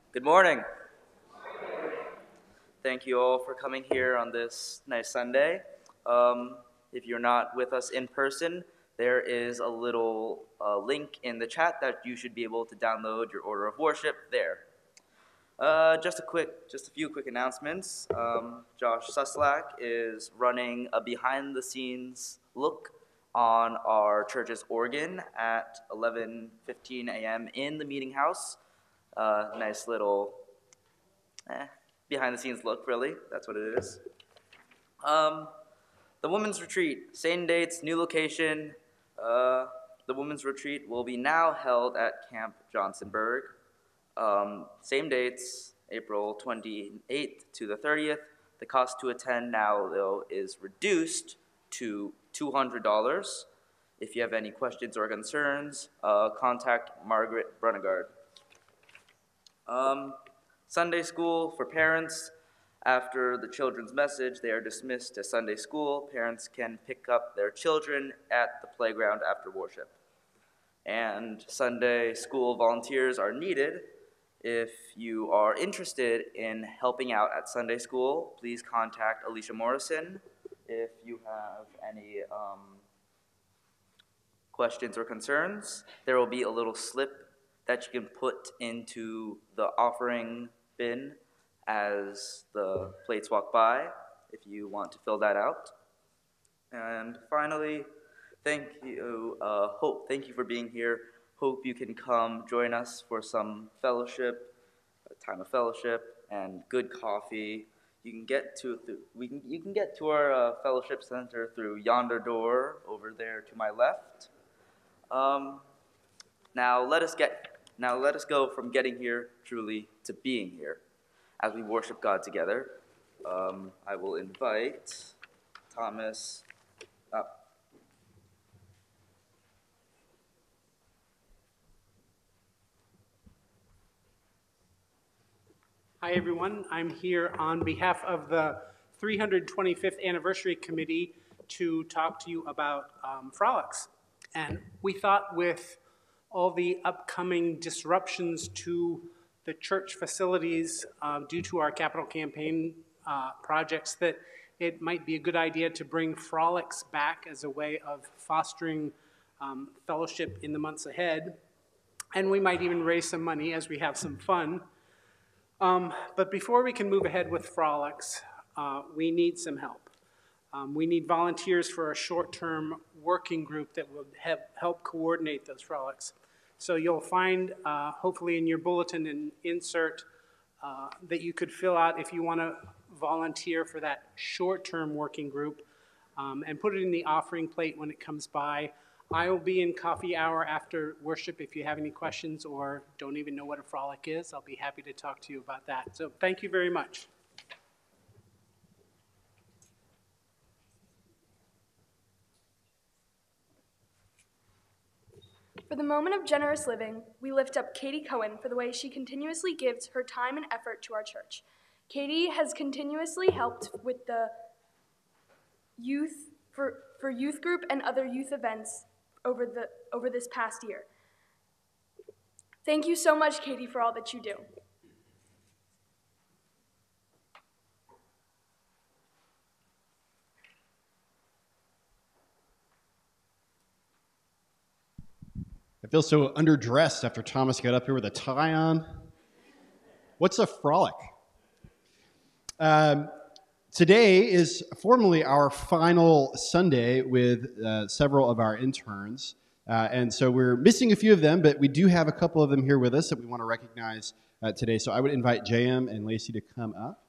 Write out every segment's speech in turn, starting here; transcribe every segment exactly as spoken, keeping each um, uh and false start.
Good morning. Thank you all for coming here on this nice Sunday. Um, if you're not with us in person, there is a little uh, link in the chat that you should be able to download your order of worship there. Uh, just a quick, just a few quick announcements. Um, Josh Suslak is running a behind-the-scenes look on our church's organ at eleven fifteen a m in the meeting house. Uh, nice little eh, behind-the-scenes look, really. That's what it is. Um, the Women's Retreat, same dates, new location. Uh, the Women's Retreat will be now held at Camp Johnsonburg. Um, same dates, April twenty-eighth to the thirtieth. The cost to attend now, though, is reduced to two hundred dollars. If you have any questions or concerns, uh, contact Margaret Brunegard. Um, Sunday school for parents. After the children's message, they are dismissed to Sunday school. Parents can pick up their children at the playground after worship. And Sunday school volunteers are needed. If you are interested in helping out at Sunday school, please contact Alicia Morrison. If you have any um, questions or concerns, there will be a little slip that you can put into the offering bin as the plates walk by, if you want to fill that out. And finally, thank you, uh, hope, thank you for being here. Hope you can come join us for some fellowship, a time of fellowship, and good coffee. You can get to we can you can get to our uh, fellowship center through yonder door over there to my left. Um, now let us get now let us go from getting here truly to being here, as we worship God together. Um, I will invite Thomas up. Hi, everyone. I'm here on behalf of the three hundred twenty-fifth Anniversary Committee to talk to you about um, frolics. And we thought with all the upcoming disruptions to the church facilities uh, due to our capital campaign uh, projects that it might be a good idea to bring frolics back as a way of fostering um, fellowship in the months ahead. And we might even raise some money as we have some fun. Um, but before we can move ahead with frolics, uh, we need some help. Um, we need volunteers for a short-term working group that will have, help coordinate those frolics. So you'll find, uh, hopefully in your bulletin, an insert uh, that you could fill out if you want to volunteer for that short-term working group, um, and put it in the offering plate when it comes by. I will be in coffee hour after worship. If you have any questions or don't even know what a frolic is, I'll be happy to talk to you about that. So thank you very much. For the moment of generous living, we lift up Katie Cohen for the way she continuously gives her time and effort to our church. Katie has continuously helped with the youth, for, for youth group and other youth events over the over this past year. Thank you so much, Katie, for all that you do. I feel so underdressed after Thomas got up here with a tie on. What's a frolic? Um, today is formally our final Sunday with uh, several of our interns. Uh, and so we're missing a few of them, but we do have a couple of them here with us that we want to recognize uh, today. So I would invite J M and Lacey to come up.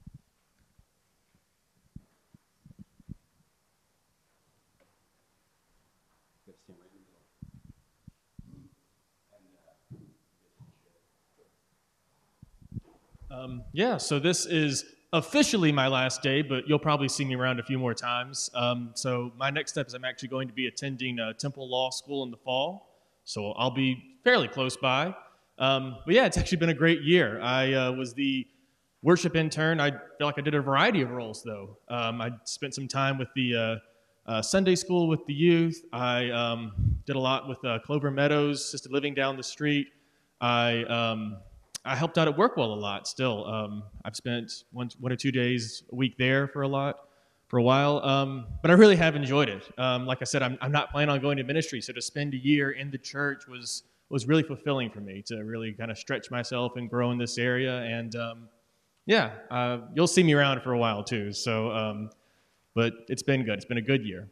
Um, yeah, so this is officially my last day, but you'll probably see me around a few more times. Um, so my next step is I'm actually going to be attending uh, Temple Law School in the fall, so I'll be fairly close by. Um, but yeah, it's actually been a great year. I uh, was the worship intern. I feel like I did a variety of roles, though. Um, I spent some time with the uh, uh, Sunday school with the youth. I um, did a lot with uh, Clover Meadows, assisted living down the street. I um, I helped out at Workwell a lot still. Um, I've spent one, one or two days a week there for a lot, for a while, um, but I really have enjoyed it. Um, like I said, I'm, I'm not planning on going to ministry, so to spend a year in the church was was really fulfilling for me to really kind of stretch myself and grow in this area. And um, yeah, uh, you'll see me around for a while too. So, um, but it's been good. It's been a good year.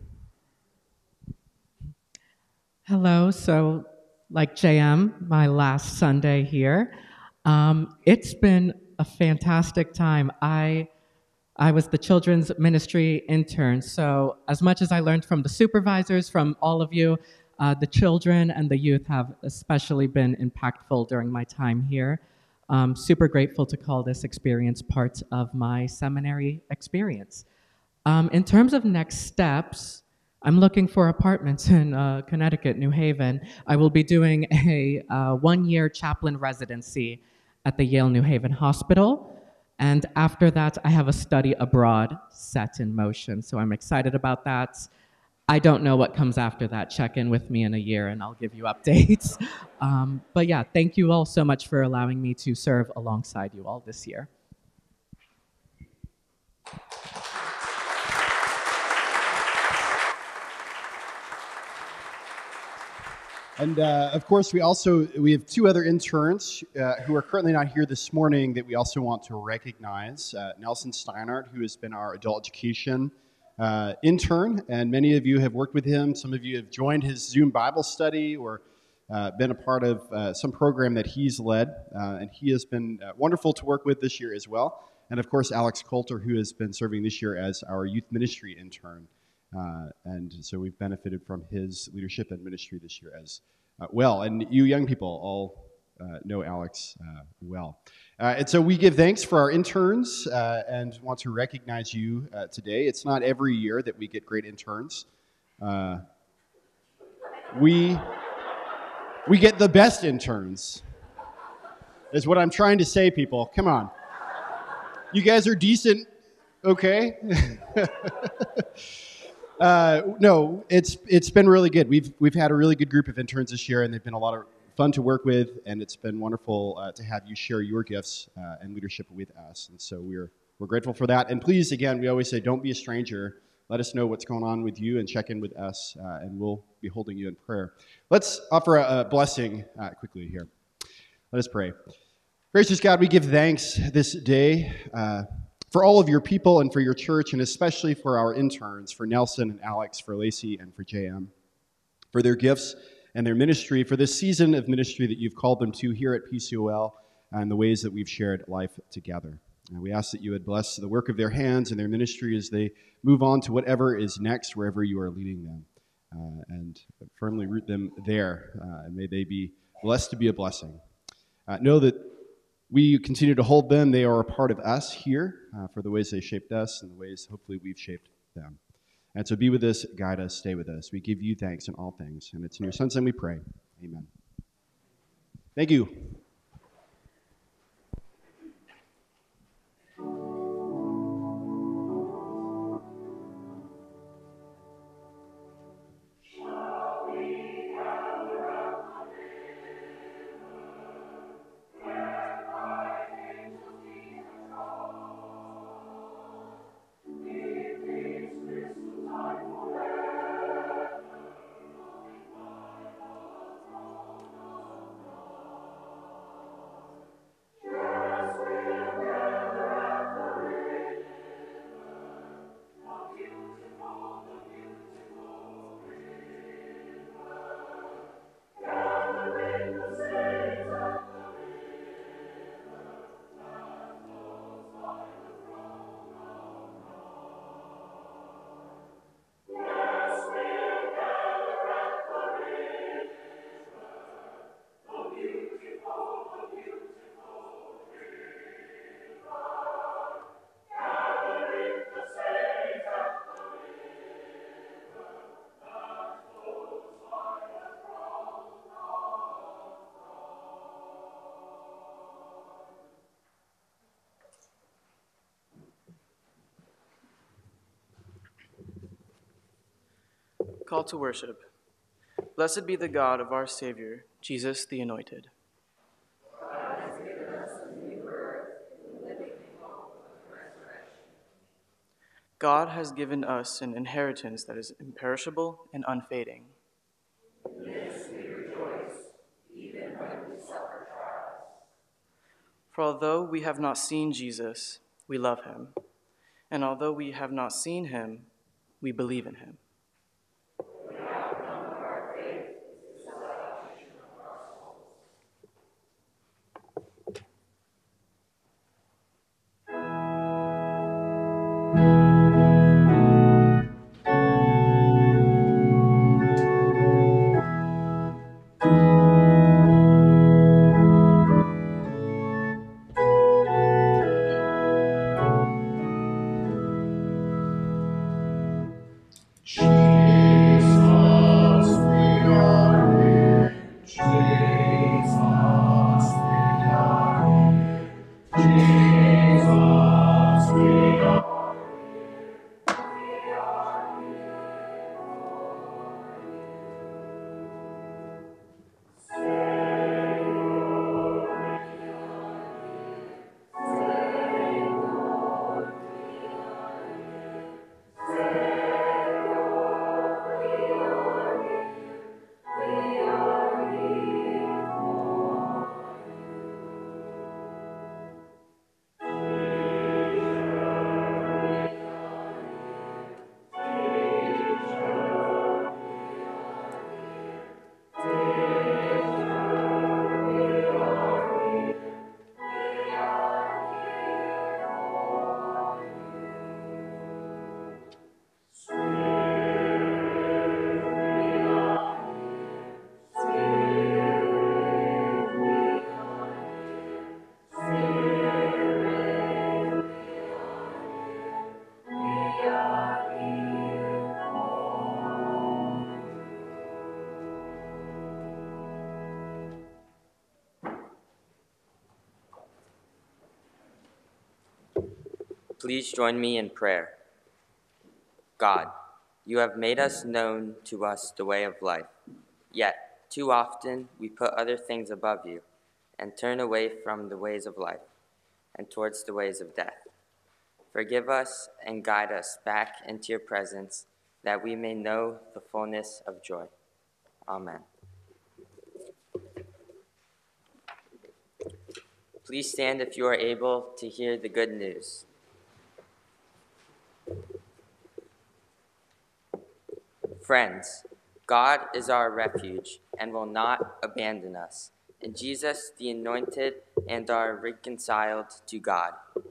Hello. So, like J M, my last Sunday here, um, it's been a fantastic time. I I was the children's ministry intern. So, as much as I learned from the supervisors, from all of you, uh, the children and the youth have especially been impactful during my time here. Um, super grateful to call this experience part of my seminary experience. Um, in terms of next steps, I'm looking for apartments in uh, Connecticut, New Haven. I will be doing a uh, one-year chaplain residency at the Yale New Haven Hospital. And after that, I have a study abroad set in motion. So I'm excited about that. I don't know what comes after that. Check in with me in a year and I'll give you updates. Um, but yeah, thank you all so much for allowing me to serve alongside you all this year. And uh, of course, we also we have two other interns uh, who are currently not here this morning that we also want to recognize. Uh, Nelson Steinhardt, who has been our adult education uh, intern, and many of you have worked with him. Some of you have joined his Zoom Bible study or uh, been a part of uh, some program that he's led, uh, and he has been uh, wonderful to work with this year as well. And of course, Alex Coulter, who has been serving this year as our youth ministry intern. Uh, and so we've benefited from his leadership and ministry this year as uh, well. And you young people all uh, know Alex uh, well. Uh, and so we give thanks for our interns uh, and want to recognize you uh, today. It's not every year that we get great interns. Uh, we, we get the best interns, is what I'm trying to say, people. Come on. You guys are decent, okay? Uh, no, it's it's been really good. We've we've had a really good group of interns this year, and they've been a lot of fun to work with, and it's been wonderful uh, to have you share your gifts uh, and leadership with us. And so we're we're grateful for that. And please, again, we always say, don't be a stranger. Let us know what's going on with you, and check in with us, uh, and we'll be holding you in prayer. Let's offer a, a blessing uh, quickly here. Let us pray. Gracious God, we give thanks this day. Uh, For all of your people and for your church, and especially for our interns, for Nelson and Alex, for Lacey and for J M, for their gifts and their ministry, for this season of ministry that you've called them to here at P C O L, and the ways that we've shared life together. And we ask that you would bless the work of their hands and their ministry as they move on to whatever is next, wherever you are leading them, uh, and firmly root them there. Uh, and may they be blessed to be a blessing. Uh, know that we continue to hold them. They are a part of us here uh, for the ways they shaped us and the ways hopefully we've shaped them. And so be with us, guide us, stay with us. We give you thanks in all things. And it's in your Son's name we pray. Amen. Thank you. Call to worship. Blessed be the God of our Savior, Jesus the Anointed. God has given us God has given us an inheritance that is imperishable and unfading. For although we have not seen Jesus, we love him. And although we have not seen him, we believe in him. Please join me in prayer. God, you have made us known to us the way of life, yet too often we put other things above you and turn away from the ways of life and towards the ways of death. Forgive us and guide us back into your presence that we may know the fullness of joy. Amen. Please stand if you are able to hear the good news. Friends, God is our refuge and will not abandon us. In Jesus, the anointed, and are reconciled to God.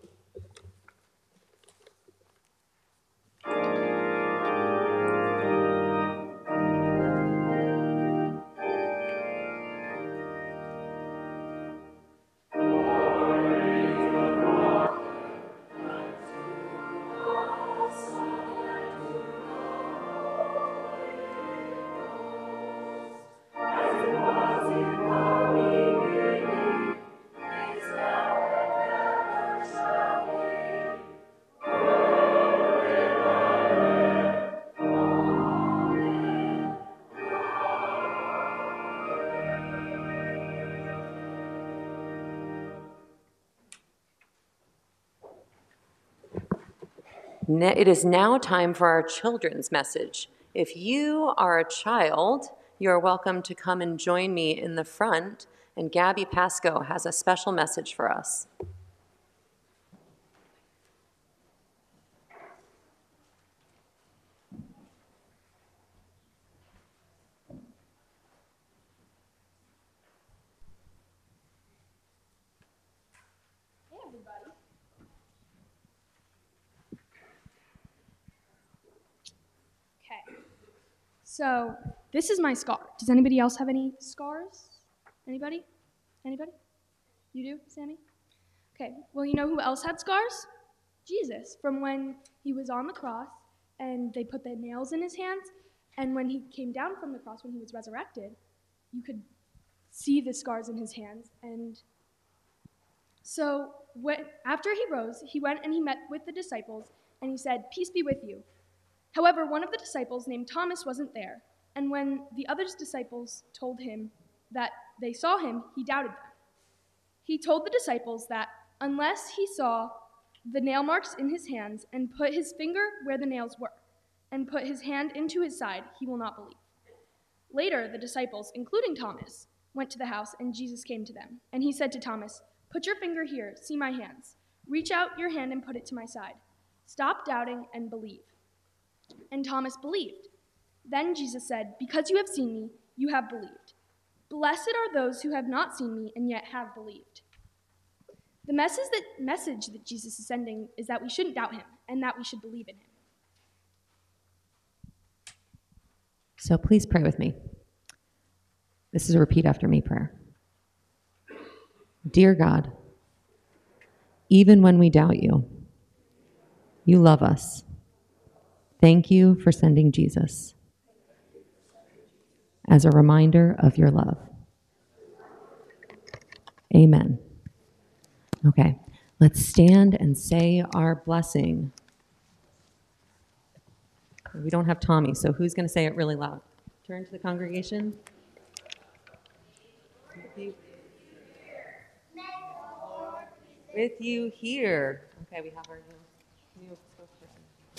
It is now time for our children's message. If you are a child, you are welcome to come and join me in the front, and Gabby Pasco has a special message for us. Hey, everybody. Okay. So, this is my scar. Does anybody else have any scars? Anybody? Anybody? You do, Sammy? Okay. Well, you know who else had scars? Jesus, from when he was on the cross and they put the nails in his hands, and when he came down from the cross, when he was resurrected, you could see the scars in his hands. And so when, after he rose, he went and he met with the disciples, and he said, "Peace be with you." However, one of the disciples named Thomas wasn't there, and when the other disciples told him that they saw him, he doubted them. He told the disciples that unless he saw the nail marks in his hands and put his finger where the nails were, and put his hand into his side, he will not believe. Later, the disciples, including Thomas, went to the house, and Jesus came to them. And he said to Thomas, "Put your finger here, see my hands. Reach out your hand and put it to my side. Stop doubting and believe." And Thomas believed. Then Jesus said, "Because you have seen me, you have believed. Blessed are those who have not seen me and yet have believed." The message that, message that Jesus is sending is that we shouldn't doubt him and that we should believe in him. So please pray with me. This is a repeat after me prayer. Dear God, even when we doubt you, you love us. Thank you for sending Jesus as a reminder of your love. Amen. Okay, let's stand and say our blessing. We don't have Tommy, so who's going to say it really loud? Turn to the congregation. With you, with you here. Okay, we have our new, new spokesperson.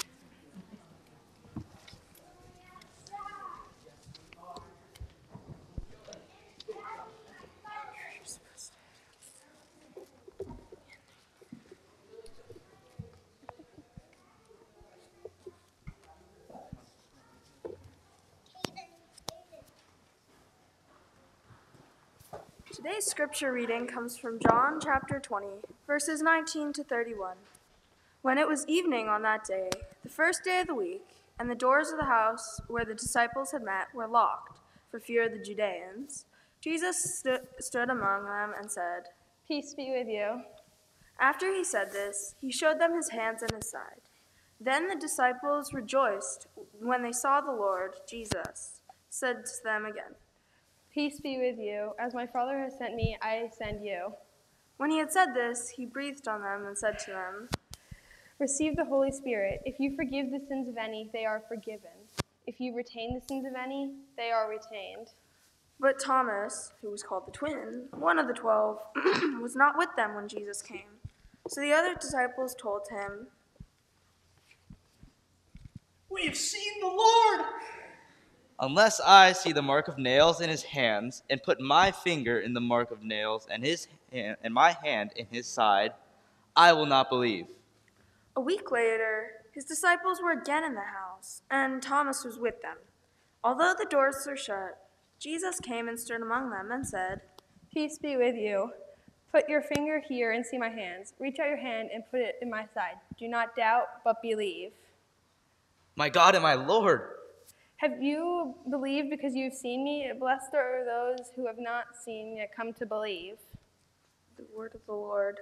Today's scripture reading comes from John chapter twenty, verses nineteen to thirty-one. When it was evening on that day, the first day of the week, and the doors of the house where the disciples had met were locked for fear of the Judeans, Jesus stu- stood among them and said, "Peace be with you." After he said this, he showed them his hands and his side. Then the disciples rejoiced when they saw the Lord. Jesus said to them again, "Peace be with you. As my Father has sent me, I send you." When he had said this, he breathed on them and said to them, "Receive the Holy Spirit. If you forgive the sins of any, they are forgiven. If you retain the sins of any, they are retained." But Thomas, who was called the twin, one of the twelve, was not with them when Jesus came. So the other disciples told him, "We have seen the Lord!" "Unless I see the mark of nails in his hands, and put my finger in the mark of nails and his hand, and my hand in his side, I will not believe." A week later, his disciples were again in the house, and Thomas was with them. Although the doors were shut, Jesus came and stood among them and said, "Peace be with you. Put your finger here and see my hands. Reach out your hand and put it in my side. Do not doubt, but believe." "My God and my Lord!" Have you believed because you've seen me? Blessed are those who have not seen yet come to believe. The word of the Lord.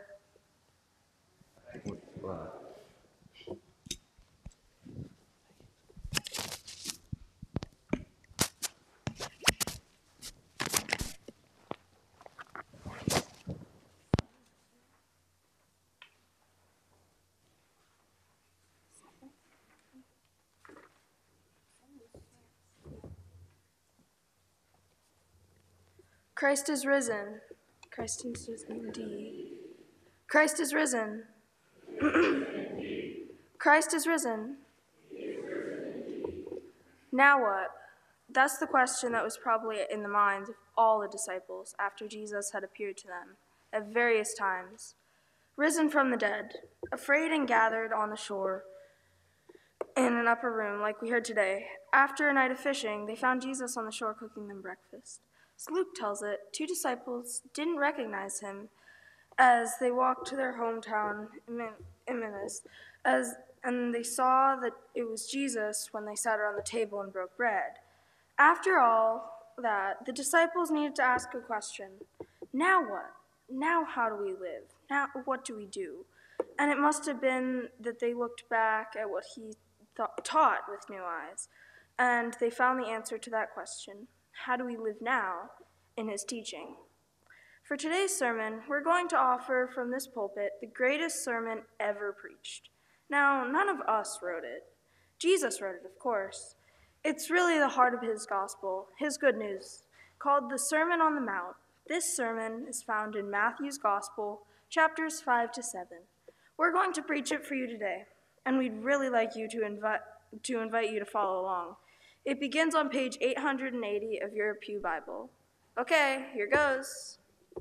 Christ is risen. Christ is risen indeed. Christ is risen. Christ is risen. Now what? That's the question that was probably in the minds of all the disciples after Jesus had appeared to them at various times. Risen from the dead, afraid and gathered on the shore in an upper room like we heard today. After a night of fishing, they found Jesus on the shore cooking them breakfast. As Luke tells it, two disciples didn't recognize him as they walked to their hometown, Emmaus, as and they saw that it was Jesus when they sat around the table and broke bread. After all that, the disciples needed to ask a question. Now what? Now how do we live? Now what do we do? And it must have been that they looked back at what he th- taught with new eyes, and they found the answer to that question. How do we live now in his teaching? For today's sermon, we're going to offer from this pulpit the greatest sermon ever preached. Now, none of us wrote it. Jesus wrote it, of course. It's really the heart of his gospel, his good news, called the Sermon on the Mount. This sermon is found in Matthew's Gospel, chapters five to seven. We're going to preach it for you today, and we'd really like you to invite to invite you to follow along. It begins on page eight hundred eighty of your Pew Bible. Okay, here goes.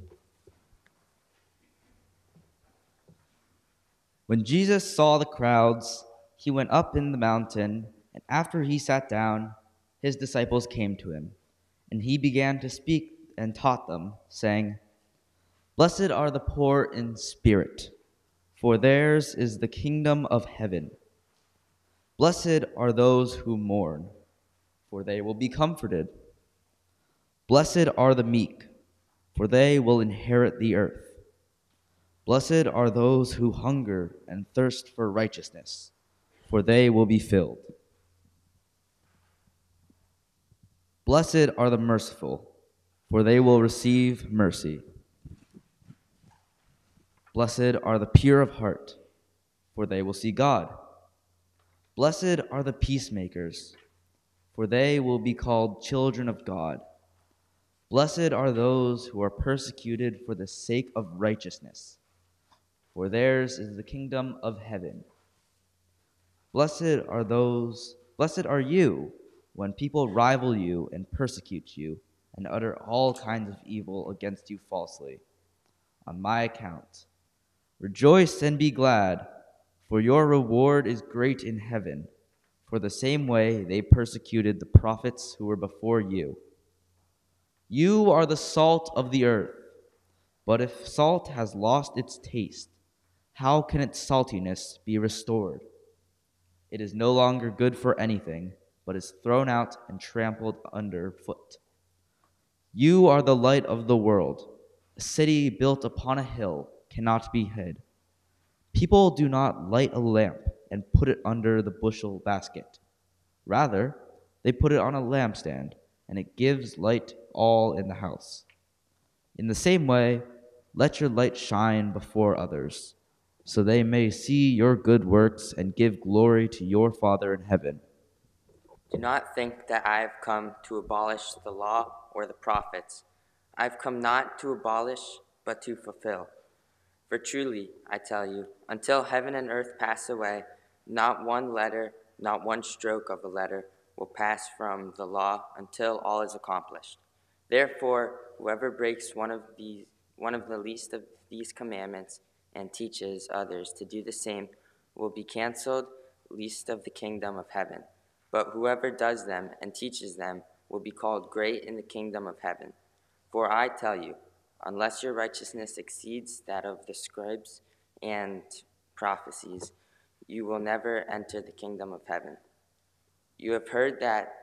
When Jesus saw the crowds, he went up in the mountain, and after he sat down, his disciples came to him, and he began to speak and taught them, saying, "Blessed are the poor in spirit, for theirs is the kingdom of heaven. Blessed are those who mourn, for they will be comforted. Blessed are the meek, for they will inherit the earth. Blessed are those who hunger and thirst for righteousness, for they will be filled. Blessed are the merciful, for they will receive mercy. Blessed are the pure of heart, for they will see God. Blessed are the peacemakers, for they will be called children of God. Blessed are those who are persecuted for the sake of righteousness, for theirs is the kingdom of heaven. Blessed are those, blessed are you when people rival you and persecute you and utter all kinds of evil against you falsely, on my account. Rejoice and be glad, for your reward is great in heaven, for the same way they persecuted the prophets who were before you. You are the salt of the earth, but if salt has lost its taste, how can its saltiness be restored? It is no longer good for anything, but is thrown out and trampled underfoot. You are the light of the world. A city built upon a hill cannot be hid. People do not light a lamp and put it under the bushel basket. Rather, they put it on a lampstand, and it gives light all in the house. In the same way, let your light shine before others, so they may see your good works and give glory to your Father in heaven. Do not think that I have come to abolish the law or the prophets. I have come not to abolish, but to fulfill. For truly, I tell you, until heaven and earth pass away, not one letter, not one stroke of a letter will pass from the law until all is accomplished. Therefore, whoever breaks one of these, one of the least of these commandments and teaches others to do the same will be canceled least of the kingdom of heaven. But whoever does them and teaches them will be called great in the kingdom of heaven. For I tell you, unless your righteousness exceeds that of the scribes and prophecies, you will never enter the kingdom of heaven. You have heard that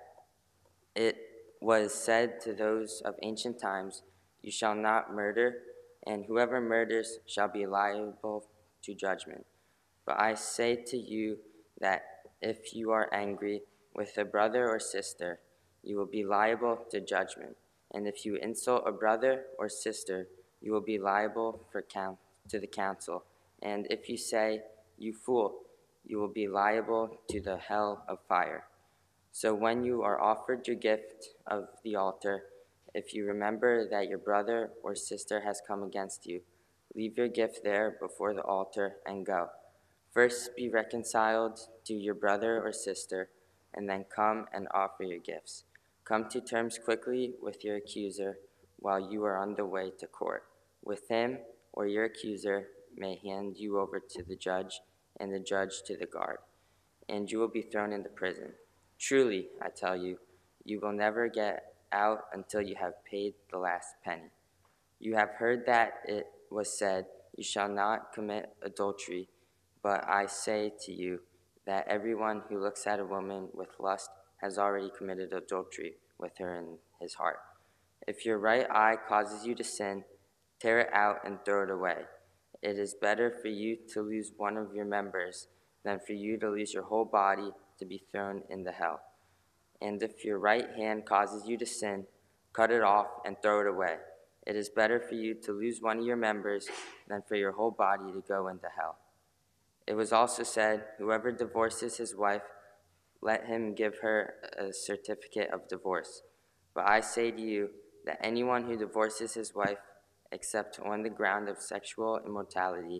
it was said to those of ancient times, you shall not murder, and whoever murders shall be liable to judgment. But I say to you that if you are angry with a brother or sister, you will be liable to judgment. And if you insult a brother or sister, you will be liable for count to the council. And if you say, you fool, you will be liable to the hell of fire. So when you are offered your gift of the altar, if you remember that your brother or sister has come against you, leave your gift there before the altar and go. First be reconciled to your brother or sister, and then come and offer your gifts. Come to terms quickly with your accuser while you are on the way to court. With him or your accuser may hand you over to the judge, and the judge to the guard, and you will be thrown into prison. Truly, I tell you, you will never get out until you have paid the last penny. You have heard that it was said, you shall not commit adultery, but I say to you that everyone who looks at a woman with lust has already committed adultery with her in his heart. If your right eye causes you to sin, tear it out and throw it away. It is better for you to lose one of your members than for you to lose your whole body to be thrown in the hell. And if your right hand causes you to sin, cut it off and throw it away. It is better for you to lose one of your members than for your whole body to go into hell. It was also said, whoever divorces his wife, let him give her a certificate of divorce. But I say to you that anyone who divorces his wife, except on the ground of sexual immorality,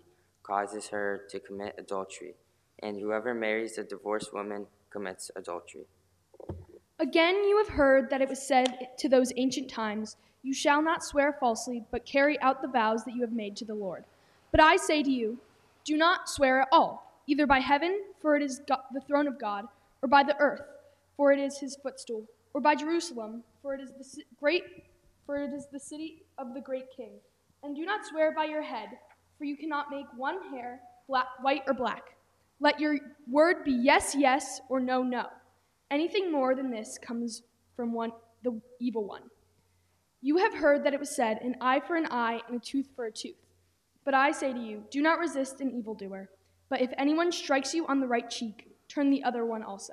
causes her to commit adultery, and whoever marries a divorced woman commits adultery. Again, you have heard that it was said to those ancient times, "You shall not swear falsely, but carry out the vows that you have made to the Lord." But I say to you, do not swear at all, either by heaven, for it is God, the throne of God, or by the earth, for it is his footstool, or by Jerusalem, for it is the great, for it is the city of the great King. And do not swear by your head, for you cannot make one hair black, white or black. Let your word be yes, yes, or no, no. Anything more than this comes from one, the evil one. You have heard that it was said, an eye for an eye and a tooth for a tooth. But I say to you, do not resist an evildoer. But if anyone strikes you on the right cheek, turn the other one also.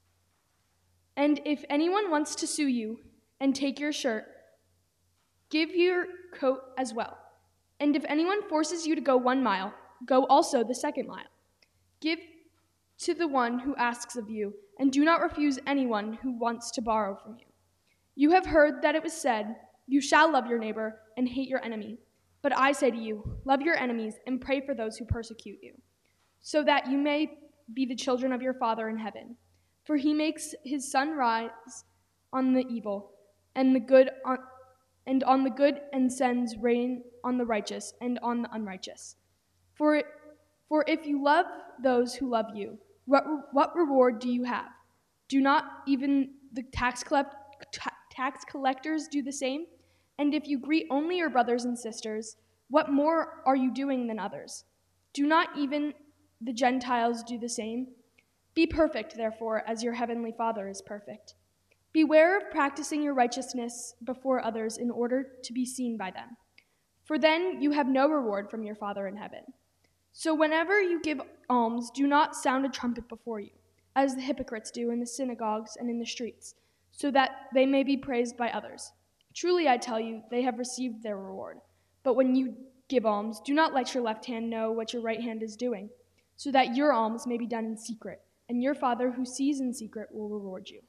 And if anyone wants to sue you and take your shirt, give your coat as well. And if anyone forces you to go one mile, go also the second mile. Give to the one who asks of you, and do not refuse anyone who wants to borrow from you. You have heard that it was said, you shall love your neighbor and hate your enemy. But I say to you, love your enemies and pray for those who persecute you, so that you may be the children of your Father in heaven. For he makes his sun rise on the evil and the good on, and on the good, and sends rain on the righteous and on the unrighteous. For, for if you love those who love you, what, what reward do you have? Do not even the tax, collect, tax collectors do the same? And if you greet only your brothers and sisters, what more are you doing than others? Do not even the Gentiles do the same? Be perfect, therefore, as your heavenly Father is perfect. Beware of practicing your righteousness before others in order to be seen by them, for then you have no reward from your Father in heaven. So whenever you give alms, do not sound a trumpet before you, as the hypocrites do in the synagogues and in the streets, so that they may be praised by others. Truly, I tell you, they have received their reward. But when you give alms, do not let your left hand know what your right hand is doing, so that your alms may be done in secret, and your Father who sees in secret will reward you.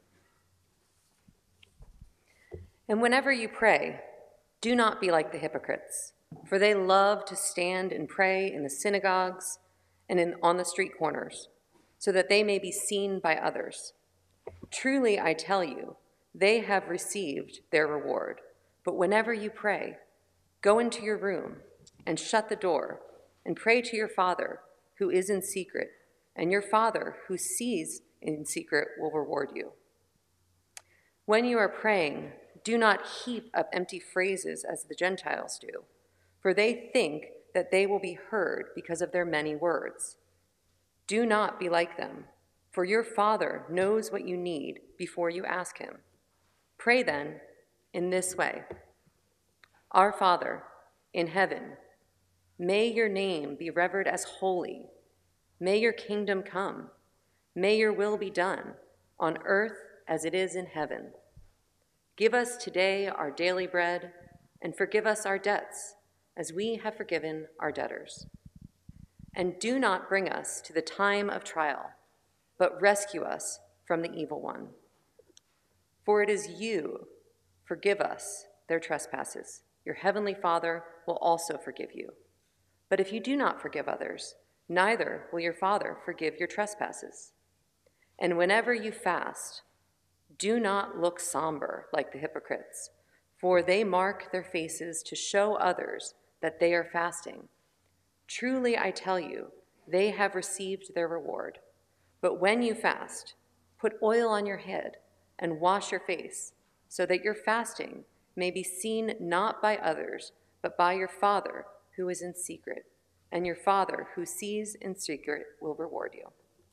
And whenever you pray, do not be like the hypocrites, for they love to stand and pray in the synagogues and in, on the street corners, so that they may be seen by others. Truly, I tell you, they have received their reward. But whenever you pray, go into your room and shut the door and pray to your Father who is in secret, and your Father who sees in secret will reward you. When you are praying, do not heap up empty phrases as the Gentiles do, for they think that they will be heard because of their many words. Do not be like them, for your Father knows what you need before you ask him. Pray then in this way: Our Father in heaven, may your name be revered as holy. May your kingdom come. May your will be done on earth as it is in heaven. Give us today our daily bread, and forgive us our debts, as we have forgiven our debtors. And do not bring us to the time of trial, but rescue us from the evil one. For it is you, forgive us their trespasses. Your heavenly Father will also forgive you. But if you do not forgive others, neither will your Father forgive your trespasses. And whenever you fast, do not look somber like the hypocrites, for they mark their faces to show others that they are fasting. Truly, I tell you, they have received their reward. But when you fast, put oil on your head and wash your face, so that your fasting may be seen not by others, but by your Father who is in secret. And your Father who sees in secret will reward you.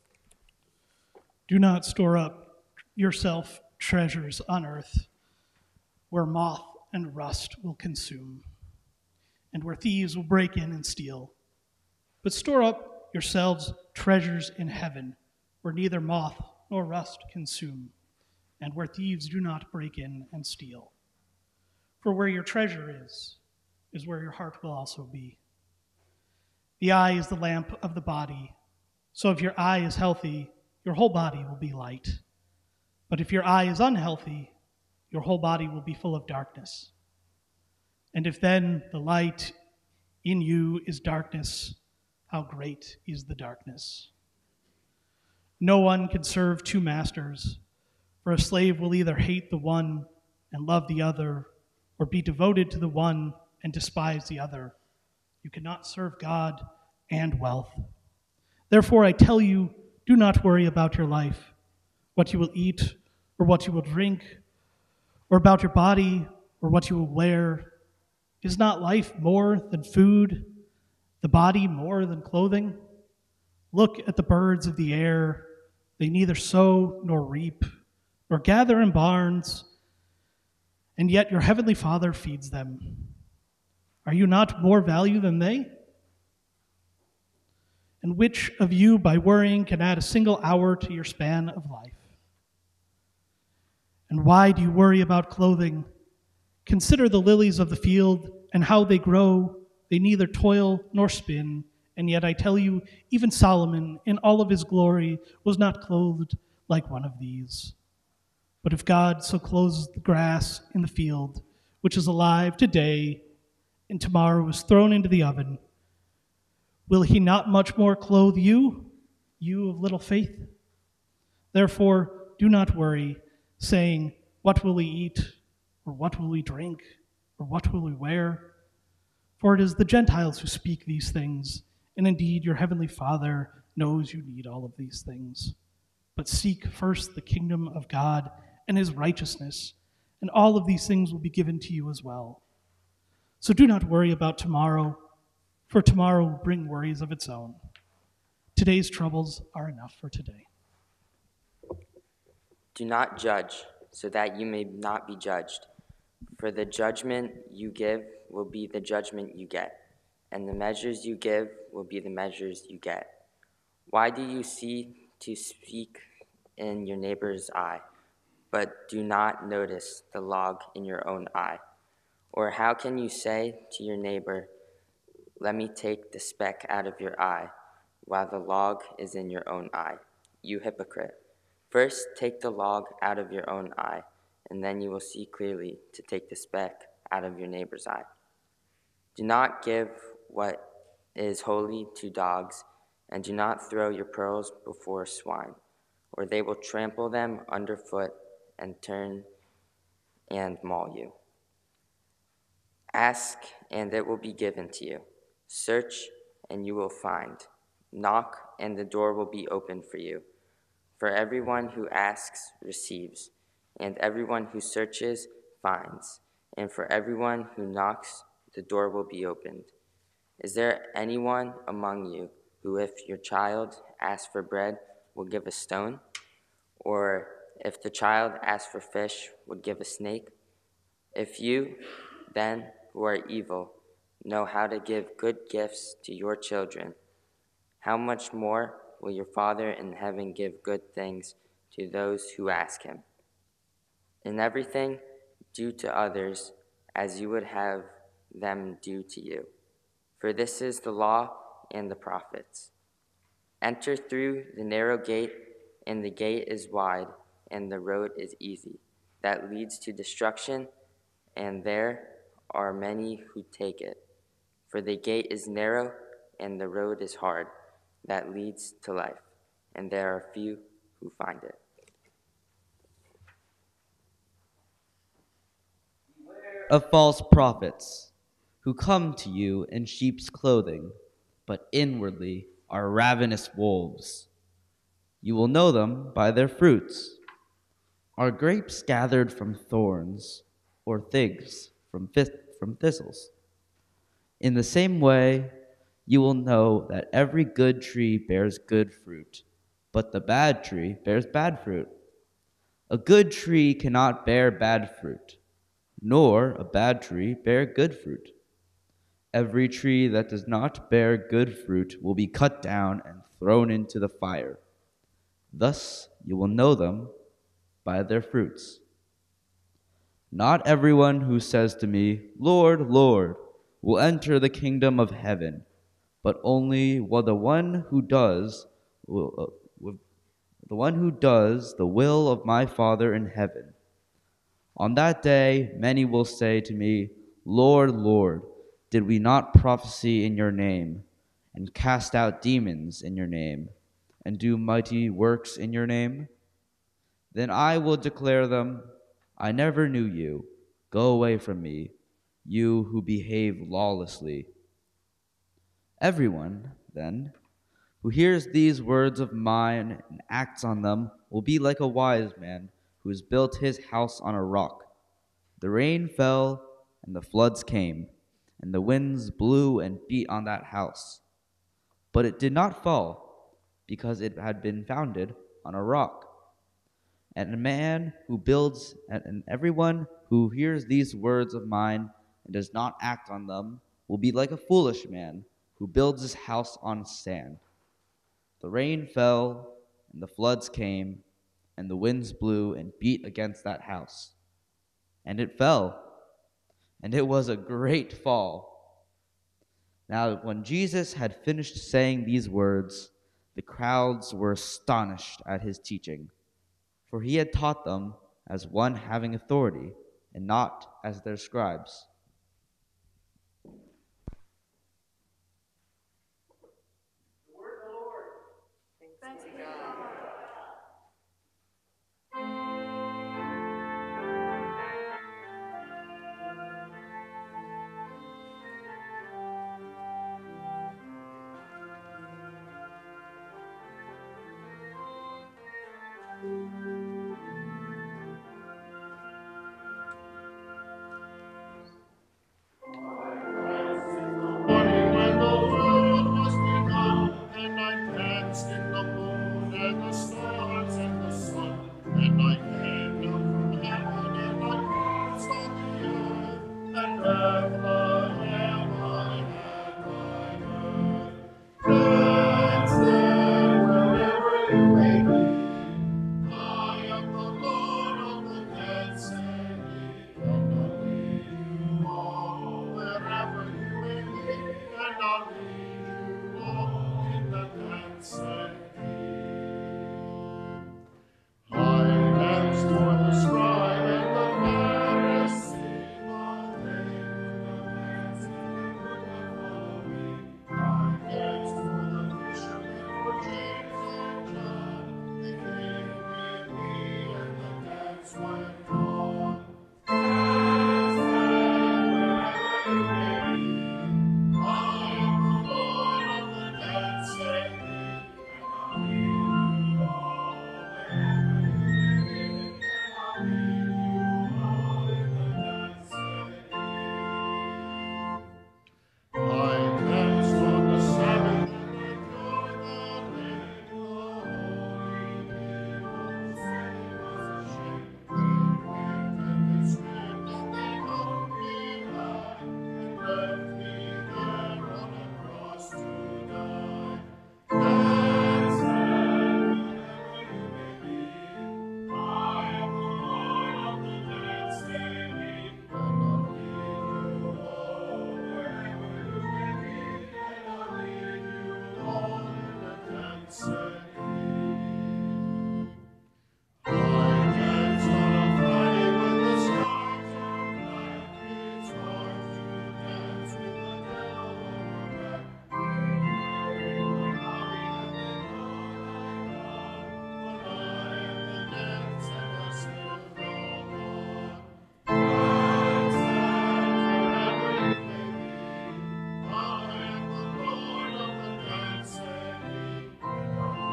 Do not store up yourself treasures on earth, where moth and rust will consume, and where thieves will break in and steal. But store up yourselves treasures in heaven, where neither moth nor rust consume, and where thieves do not break in and steal. For where your treasure is, is where your heart will also be. The eye is the lamp of the body, so if your eye is healthy, your whole body will be light. But if your eye is unhealthy, your whole body will be full of darkness. And if then the light in you is darkness, how great is the darkness. No one can serve two masters, for a slave will either hate the one and love the other, or be devoted to the one and despise the other. You cannot serve God and wealth. Therefore, I tell you, do not worry about your life, what you will eat or what you will drink, or about your body or what you will wear. Is not life more than food, the body more than clothing? Look at the birds of the air. They neither sow nor reap, nor gather in barns, and yet your heavenly Father feeds them. Are you not more value than they? And which of you, by worrying, can add a single hour to your span of life? And why do you worry about clothing? Consider the lilies of the field and how they grow. They neither toil nor spin. And yet I tell you, even Solomon, in all of his glory, was not clothed like one of these. But if God so clothes the grass in the field, which is alive today and tomorrow is thrown into the oven, will he not much more clothe you, you of little faith? Therefore, do not worry, saying, what will we eat, or what will we drink, or what will we wear? For it is the Gentiles who speak these things, and indeed your heavenly Father knows you need all of these things. But seek first the kingdom of God and his righteousness, and all of these things will be given to you as well. So do not worry about tomorrow, for tomorrow will bring worries of its own. Today's troubles are enough for today. Do not judge, so that you may not be judged. For the judgment you give will be the judgment you get, and the measures you give will be the measures you get. Why do you see to speak in your neighbor's eye, but do not notice the log in your own eye? Or how can you say to your neighbor, let me take the speck out of your eye, while the log is in your own eye? You hypocrite. First take the log out of your own eye, and then you will see clearly to take the speck out of your neighbor's eye. Do not give what is holy to dogs, and do not throw your pearls before swine, or they will trample them underfoot and turn and maul you. Ask, and it will be given to you. Search, and you will find. Knock, and the door will be opened for you. For everyone who asks receives, and everyone who searches finds, and for everyone who knocks, the door will be opened. Is there anyone among you who, if your child asks for bread, will give a stone? Or if the child asks for fish, would give a snake? If you, then, who are evil, know how to give good gifts to your children, how much more will your Father in heaven give good things to those who ask him? In everything, do to others as you would have them do to you. For this is the law and the prophets. Enter through the narrow gate, and the gate is wide, and the road is easy, that leads to destruction, and there are many who take it. For the gate is narrow, and the road is hard, that leads to life, and there are few who find it. Of false prophets, who come to you in sheep's clothing, but inwardly are ravenous wolves. You will know them by their fruits. Are grapes gathered from thorns, or figs from, from thistles? In the same way, you will know that every good tree bears good fruit, but the bad tree bears bad fruit. A good tree cannot bear bad fruit, nor a bad tree bear good fruit. Every tree that does not bear good fruit will be cut down and thrown into the fire. Thus you will know them by their fruits. Not everyone who says to me, Lord, Lord, will enter the kingdom of heaven, but only well, the one who does will, uh, the one who does the will of my Father in heaven. On that day, many will say to me, Lord, Lord, did we not prophesy in your name, and cast out demons in your name, and do mighty works in your name? Then I will declare them, I never knew you. Go away from me, you who behave lawlessly. Everyone, then, who hears these words of mine and acts on them will be like a wise man who has built his house on a rock. The rain fell, and the floods came, and the winds blew and beat on that house. But it did not fall, because it had been founded on a rock. And a man who builds, and everyone who hears these words of mine and does not act on them will be like a foolish man who builds his house on sand. The rain fell, and the floods came, and the winds blew and beat against that house. And it fell, and it was a great fall. Now, when Jesus had finished saying these words, the crowds were astonished at his teaching, for he had taught them as one having authority, and not as their scribes. Thanks be to God. Morning when the world was begun, and I danced in the moon and the stars and the sun, and I came down from heaven and I danced on the earth, and Bethlehem I had my birth. Dance there wherever you may be, I am the Lord of the dancing, and I'll lead you all wherever you may be, and I'll lead you all in the dancing. I danced for the scribe and the Pharisee, but they would not dance and they would not follow me. I danced for the fishermen, for James and John. They came with me, and the dance went on. Dance wherever you may be, I am the Lord of the dancing, and I'll lead you all wherever you may be, and I'll lead you all in the dancing. I danced on the Sabbath and I joined the lake. The holy people said it was a shame. They whipped and they stripped and they hung me high and left me there on a cross to die. Dance wherever you may be, I am the Lord of the dancing, and I'll lead you all wherever you may be, and I'll lead you all in the dancing. I danced on a Friday when the skies were black. It's hard to dance with the devil on your back. Wearing a body and they thought I gone, but I am the dance and I still go on. Dance wherever you may be, I am the Lord of the dancing, and I'll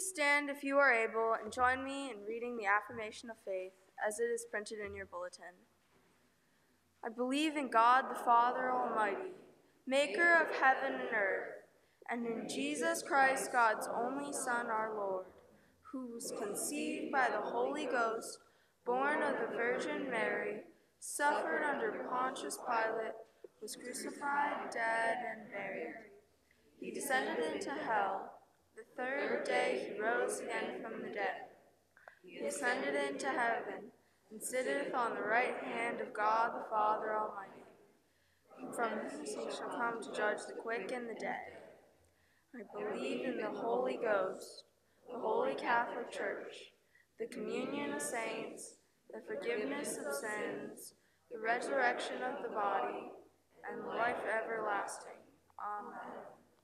Please stand if you are able and join me in reading the affirmation of faith as it is printed in your bulletin. I believe in God the Father Almighty, maker of heaven and earth, and in Jesus Christ, God's only Son, our Lord, who was conceived by the Holy Ghost, born of the Virgin Mary, suffered under Pontius Pilate, was crucified, dead, and buried. He descended into hell. The third day he rose again from the dead. He ascended into heaven, and sitteth on the right hand of God the Father Almighty. From whence he shall come to judge the quick and the dead. I believe in the Holy Ghost, the Holy Catholic Church, the communion of saints, the forgiveness of sins, the resurrection of the body, and life everlasting. Amen.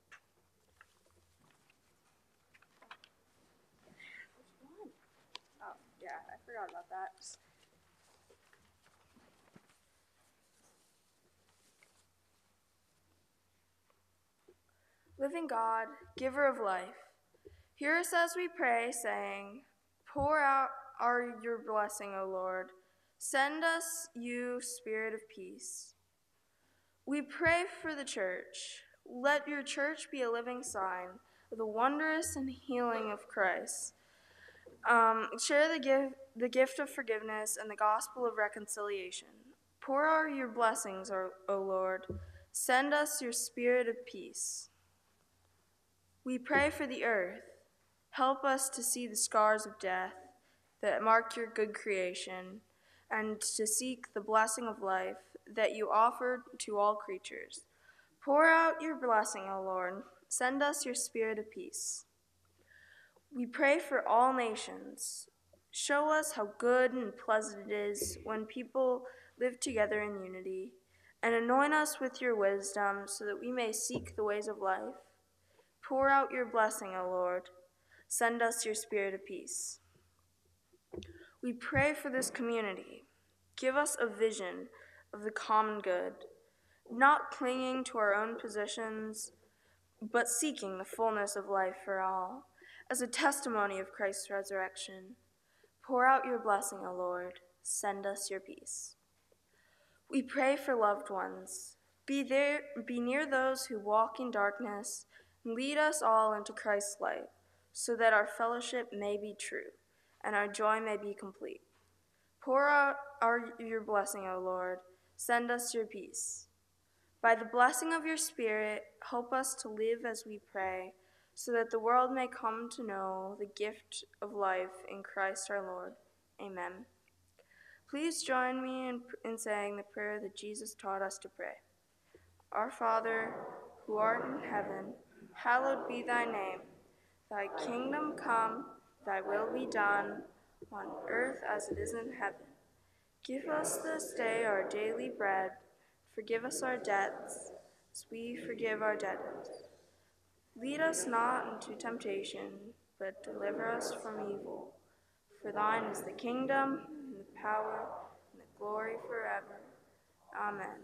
Oh, yeah, I forgot about that. Living God, giver of life, hear us as we pray, saying, pour out our, your blessing, O Lord. Send us, you Spirit of peace. We pray for the church. Let your church be a living sign of the wondrous and healing of Christ. Um, share the, give, the gift of forgiveness and the gospel of reconciliation. Pour out your blessings, O, o Lord. Send us your Spirit of peace. We pray for the earth. Help us to see the scars of death that mark your good creation, and to seek the blessing of life that you offer to all creatures. Pour out your blessing, O Lord. Send us your Spirit of peace. We pray for all nations. Show us how good and pleasant it is when people live together in unity, and anoint us with your wisdom so that we may seek the ways of life. Pour out your blessing, O Lord. Send us your Spirit of peace. We pray for this community. Give us a vision of the common good, not clinging to our own positions, but seeking the fullness of life for all, as a testimony of Christ's resurrection. Pour out your blessing, O Lord. Send us your peace. We pray for loved ones. Be there, be near those who walk in darkness, and lead us all into Christ's light, so that our fellowship may be true, and our joy may be complete. Pour out our, your blessing, O Lord. Send us your peace. By the blessing of your Spirit, help us to live as we pray, so that the world may come to know the gift of life in Christ our Lord. Amen. Please join me in, in saying the prayer that Jesus taught us to pray. Our Father, who art in heaven, hallowed be thy name. Thy kingdom come, thy will be done, on earth as it is in heaven. Give us this day our daily bread. Forgive us our debts, as we forgive our debtors. Lead us not into temptation, but deliver us from evil. For thine is the kingdom, and the power, and the glory forever. Amen.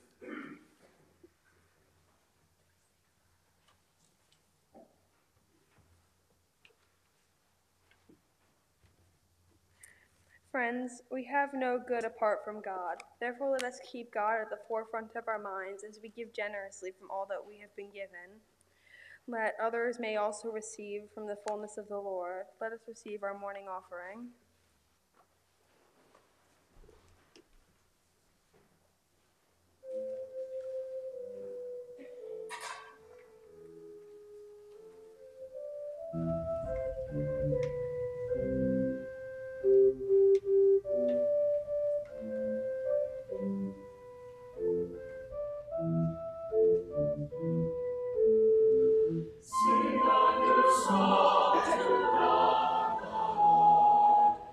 Friends, we have no good apart from God. Therefore, let us keep God at the forefront of our minds as we give generously from all that we have been given. Let others may also receive from the fullness of the Lord. Let us receive our morning offering. Sing a new song to God the Lord.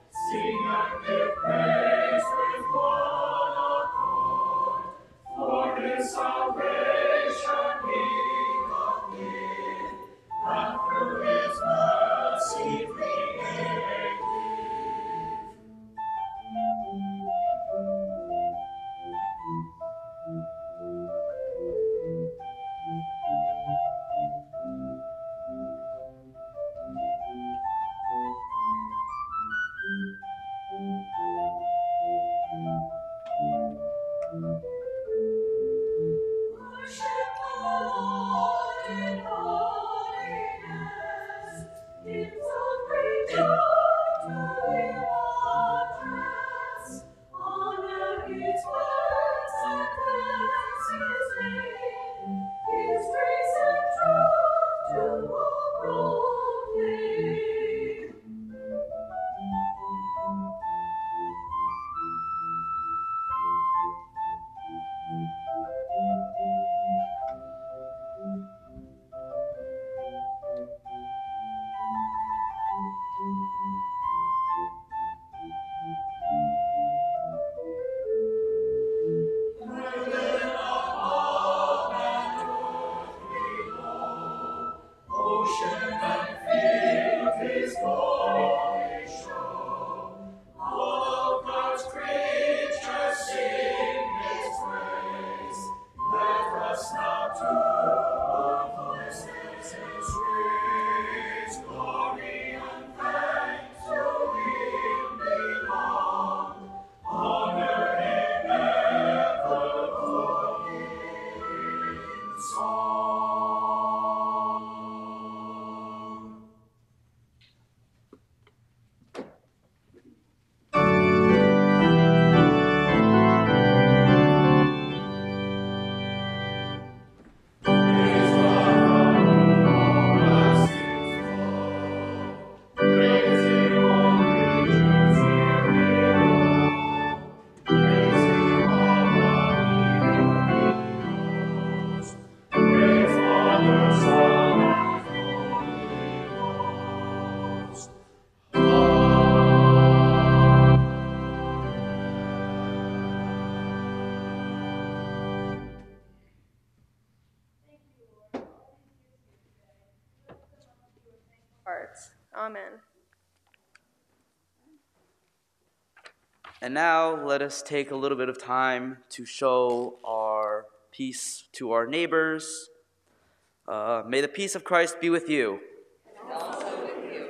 Amen. And now let us take a little bit of time to show our peace to our neighbors. Uh, may the peace of Christ be with you. And also with you.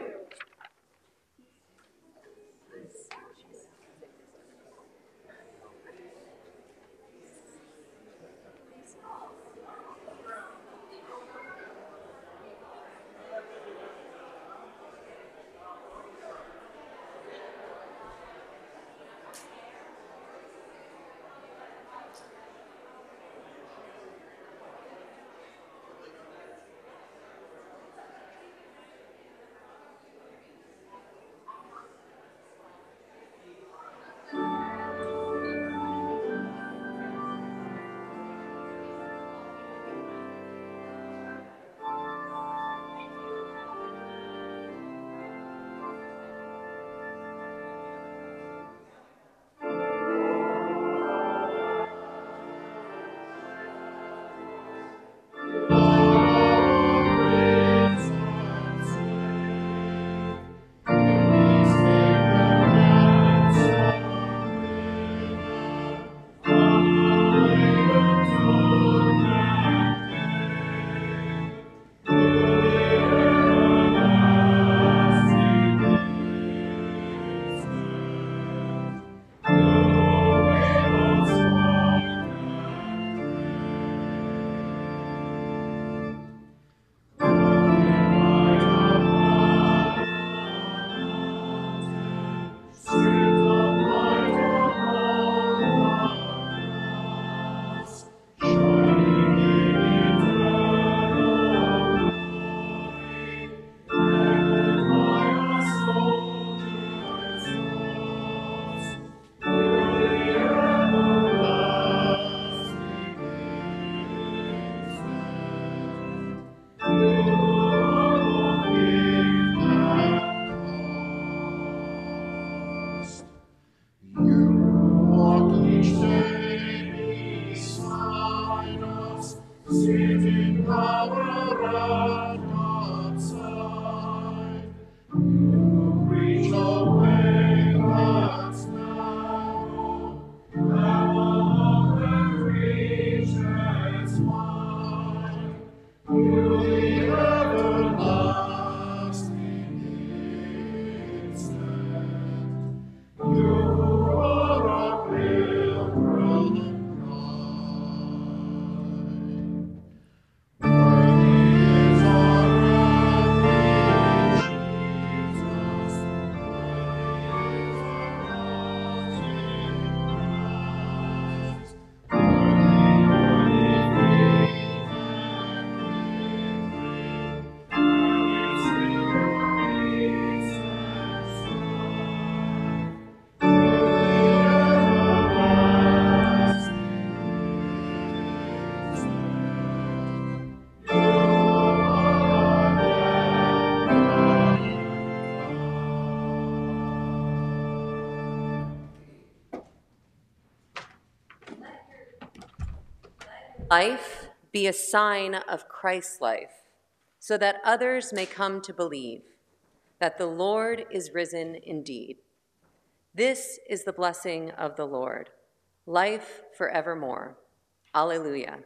Life be a sign of Christ's life, so that others may come to believe that the Lord is risen indeed. This is the blessing of the Lord, life forevermore. Alleluia.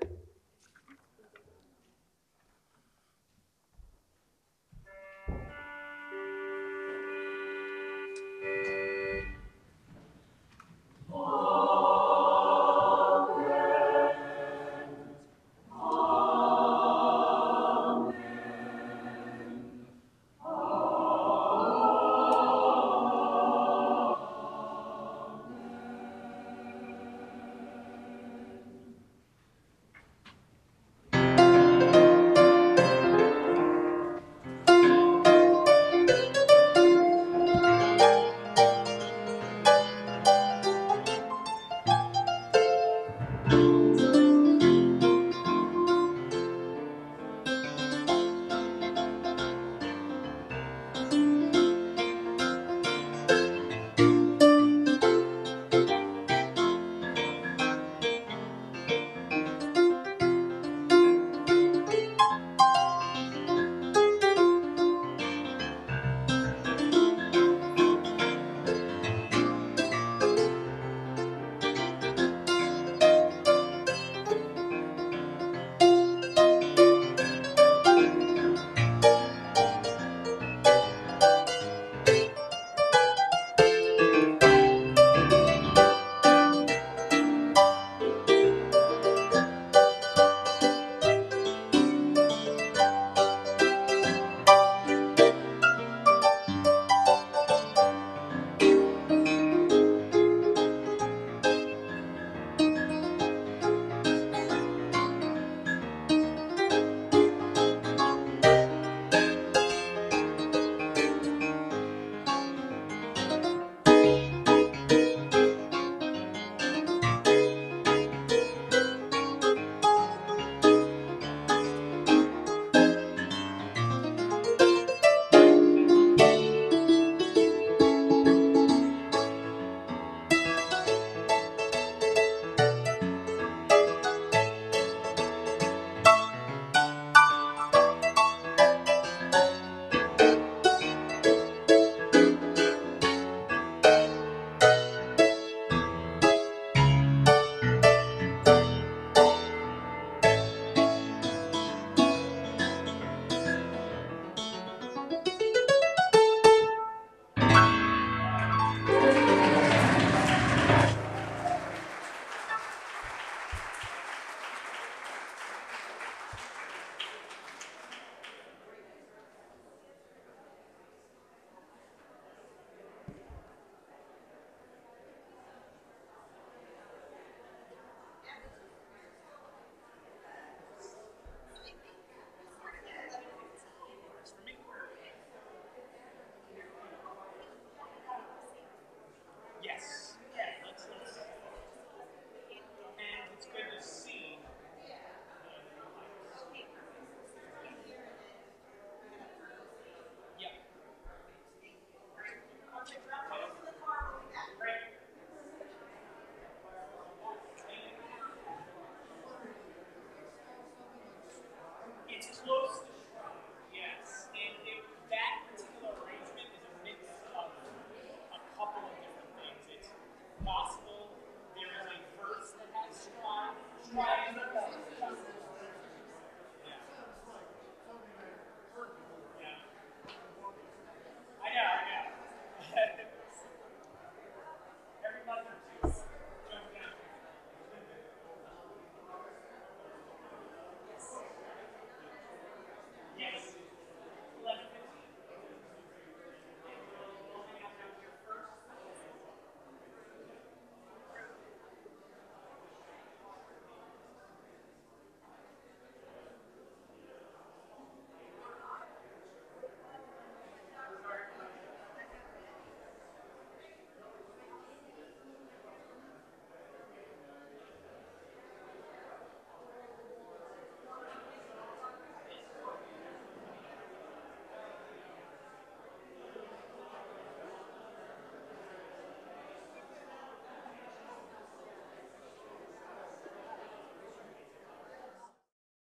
gospel.